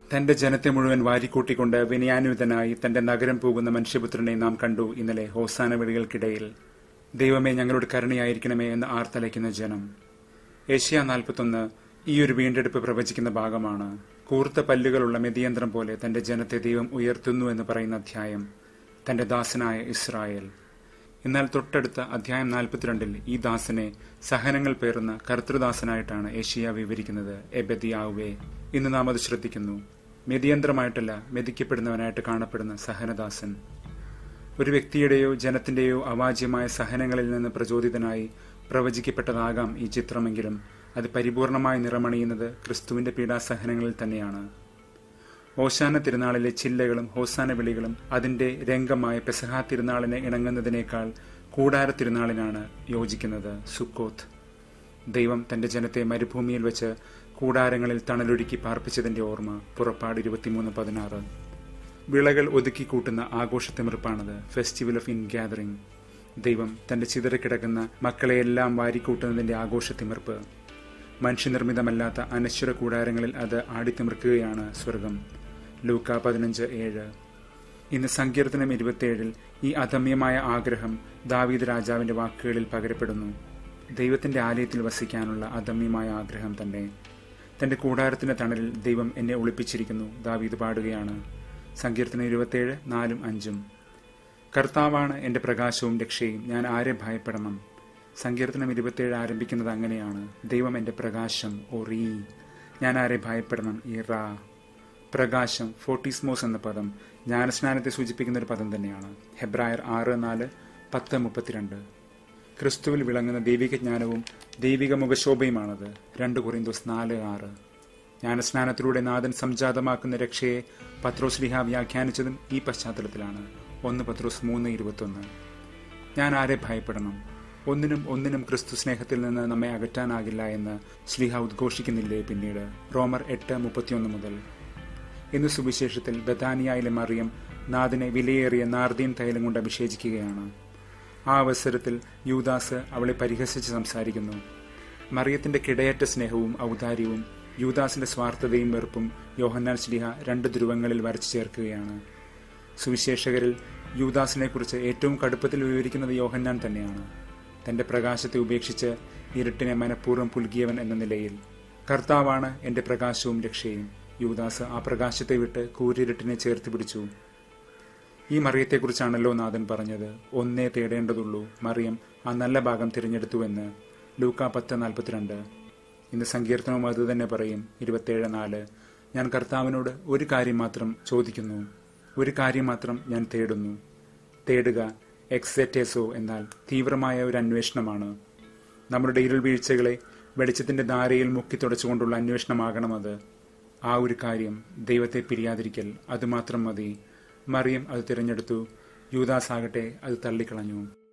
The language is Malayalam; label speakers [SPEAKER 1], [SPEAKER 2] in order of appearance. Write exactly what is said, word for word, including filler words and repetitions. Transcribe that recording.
[SPEAKER 1] തന്റെ ജനത്തെ മുഴുവൻ വാരിക്കൂട്ടിക്കൊണ്ട് വിനയാന്വിതനായി തന്റെ നഗരം പോകുന്ന മനുഷ്യപുത്രനെ നാം കണ്ടു ഇന്നലെ ഹോസാന വിളികൾക്കിടയിൽ. ദൈവമേ, ഞങ്ങളുടെ കരുണയായിരിക്കണമേ എന്ന് ആർത്തലയ്ക്കുന്ന ജനം. ഏഷ്യ നാൽപ്പത്തൊന്ന് ഈ ഒരു വീണ്ടെടുപ്പ് പ്രവചിക്കുന്ന ഭാഗമാണ്. കൂർത്ത പല്ലുകളുള്ള മെതിയന്ത്രം പോലെ തന്റെ ജനത്തെ ദൈവം ഉയർത്തുന്നു എന്ന് പറയുന്ന അധ്യായം, തന്റെ ദാസനായ ഇസ്രായേൽ. എന്നാൽ തൊട്ടടുത്ത അധ്യായം നാൽപ്പത്തിരണ്ടിൽ ഈ ദാസനെ സഹനങ്ങൾ പേറുന്ന കർത്തൃദാസനായിട്ടാണ് ഏഷ്യ വിവരിക്കുന്നത്. എബെദിയാവേ, ഇന്ന് നാം അത് ശ്രദ്ധിക്കുന്നു. മെതിയന്ത്രമായിട്ടല്ല, മെതിക്കപ്പെടുന്നവനായിട്ട് കാണപ്പെടുന്ന സഹനദാസൻ. ഒരു വ്യക്തിയുടെയോ ജനത്തിന്റെയോ അവാച്യമായ സഹനങ്ങളിൽ നിന്ന് പ്രചോദിതനായി പ്രവചിക്കപ്പെട്ടതാകാം ഈ ചിത്രമെങ്കിലും അത് പരിപൂർണമായി നിറമണിയുന്നത് ക്രിസ്തുവിന്റെ പീഡാസഹനങ്ങളിൽ തന്നെയാണ്. ഓശാന തിരുനാളിലെ ചില്ലകളും ഹോസാന വിളികളും അതിന്റെ രംഗമായ പെസഹാ തിരുനാളിനെ ഇണങ്ങുന്നതിനേക്കാൾ കൂടാര തിരുനാളിനാണ് യോജിക്കുന്നത്. സുക്കോത്ത്. ദൈവം തന്റെ ജനത്തെ മരുഭൂമിയിൽ വെച്ച് കൂടാരങ്ങളിൽ തണലൊരുക്കി പാർപ്പിച്ചതിന്റെ ഓർമ്മ. പുറപ്പാട് ഇരുപത്തിമൂന്ന് പതിനാറ്. വിളകൾ ഒതുക്കിക്കൂട്ടുന്ന ആഘോഷത്തിമിർപ്പാണത്. Festival of ingathering. ദൈവം തന്റെ ചിതറിക്കിടക്കുന്ന മക്കളെയെല്ലാം വാരിക്കൂട്ടുന്നതിന്റെ ആഘോഷത്തിമിർപ്പ്. മനുഷ്യനിർമ്മിതമല്ലാത്ത അനശ്വര കൂടാരങ്ങളിൽ അത് ആടിത്തിമിർക്കുകയാണ് സ്വർഗം. ലൂക്ക പതിനഞ്ച് ഏഴ്. ഇന്ന് സങ്കീർത്തനം ഇരുപത്തിയേഴിൽ ഈ അദമ്യമായ ആഗ്രഹം ദാവീദ് രാജാവിന്റെ വാക്കുകളിൽ പകരപ്പെടുന്നു. ദൈവത്തിന്റെ ആലയത്തിൽ വസിക്കാനുള്ള അദമ്യമായ ആഗ്രഹം തന്നെ. തന്റെ കൂടാരത്തിന്റെ തണലിൽ ദൈവം എന്നെ ഒളിപ്പിച്ചിരിക്കുന്നു, ദാവീദ് പാടുകയാണ്. സങ്കീർത്തനം ഇരുപത്തിയേഴ് നാലും അഞ്ചും. കർത്താവാണ് എന്റെ പ്രകാശവും രക്ഷയും, ഞാൻ ആരെ ഭയപ്പെടണം. സങ്കീർത്തനം ഇരുപത്തിയേഴ് ആരംഭിക്കുന്നത് അങ്ങനെയാണ്. ദൈവം എന്റെ പ്രകാശം, ഓ റീ, ഞാൻ ആരെ ഭയപ്പെടണം. ഈ റാ. പ്രകാശം, ഫോർട്ടിസ്മോസ് എന്ന പദം ജ്ഞാനസ്നാനത്തെ സൂചിപ്പിക്കുന്ന ഒരു പദം തന്നെയാണ്. ഹെബ്രായർ ആറ് നാല് പത്ത് മുപ്പത്തിരണ്ട്. ക്രിസ്തുവിൽ വിളങ്ങുന്ന ദൈവിക ജ്ഞാനവും ദൈവിക മുഖശോഭയുമാണത്. രണ്ട് കൊറിന്തോസ് നാല് ആറ്. ജ്ഞാനസ്നാനത്തിലൂടെ നാഥൻ സംജാതമാക്കുന്ന രക്ഷയെ പത്രോസ് ലീഹ വ്യാഖ്യാനിച്ചതും ഈ പശ്ചാത്തലത്തിലാണ്. ഒന്ന് പത്രോസ് മൂന്ന് ഇരുപത്തൊന്ന്. ഞാൻ ആരെ ഭയപ്പെടണം? ഒന്നിനും ഒന്നിനും ക്രിസ്തു സ്നേഹത്തിൽ നിന്ന് നമ്മെ അകറ്റാനാകില്ല എന്ന് ശ്ലീഹ ഉദ്ഘോഷിക്കുന്നില്ലേ പിന്നീട്? റോമർ എട്ട് മുപ്പത്തിയൊന്ന് മുതൽ. ഇന്ന് സുവിശേഷത്തിൽ ബഥാനിയയിലെ മറിയം നാഥനെ വിലയേറിയ നാർദീൻ തൈലം കൊണ്ട് അഭിഷേചിക്കുകയാണ്. ആ അവസരത്തിൽ യൂദാസ് അവളെ പരിഹസിച്ച് സംസാരിക്കുന്നു. മറിയത്തിന്റെ കിടയറ്റ സ്നേഹവും ഔദാര്യവും യൂദാസിന്റെ സ്വാർത്ഥതയും വെറുപ്പും യോഹന്നാൻ ശ്ലീഹ രണ്ട് ധ്രുവങ്ങളിൽ വരച്ചു ചേർക്കുകയാണ്. സുവിശേഷകരിൽ യൂദാസിനെ കുറിച്ച് ഏറ്റവും കടുപ്പത്തിൽ വിവരിക്കുന്നത് യോഹന്നാൻ തന്നെയാണ്. തന്റെ പ്രകാശത്തെ ഉപേക്ഷിച്ച് ഇരുട്ടിനെ മനഃപൂർവ്വം പുൽകിയവൻ എന്ന നിലയിൽ. കർത്താവാണ് എന്റെ പ്രകാശവും രക്ഷയും. യൂദാസ് ആ പ്രകാശത്തെ വിട്ട് കൂരിരുട്ടിനെ ചേർത്ത് പിടിച്ചു. ഈ മറിയത്തെക്കുറിച്ചാണല്ലോ നാഥൻ പറഞ്ഞത്, ഒന്നേ തേടേണ്ടതുള്ളൂ, മറിയം ആ നല്ല ഭാഗം തിരഞ്ഞെടുത്തുവെന്ന്. ലൂക്ക പത്ത് നാൽപ്പത്തിരണ്ട്. ഇന്ന് സങ്കീർത്തനവും അത് തന്നെ പറയും. ഇരുപത്തിയേഴ് നാല്. ഞാൻ കർത്താവിനോട് ഒരു കാര്യം മാത്രം ചോദിക്കുന്നു, ഒരു കാര്യം മാത്രം ഞാൻ തേടുന്നു. തേടുക, എക്സെറ്റേസോ, എന്നാൽ തീവ്രമായ ഒരു അന്വേഷണമാണ്. നമ്മുടെ ഇരുൾ വീഴ്ചകളെ വെളിച്ചത്തിന്റെ ധാരയിൽ മുക്കി തുടച്ചുകൊണ്ടുള്ള അന്വേഷണമാകണം അത്. ആ ഒരു കാര്യം, ദൈവത്തെ പിരിയാതിരിക്കൽ, അതുമാത്രം മതി. മറിയം അത് തിരഞ്ഞെടുത്തു. യൂദാസ് ആകട്ടെ അത് തള്ളിക്കളഞ്ഞു.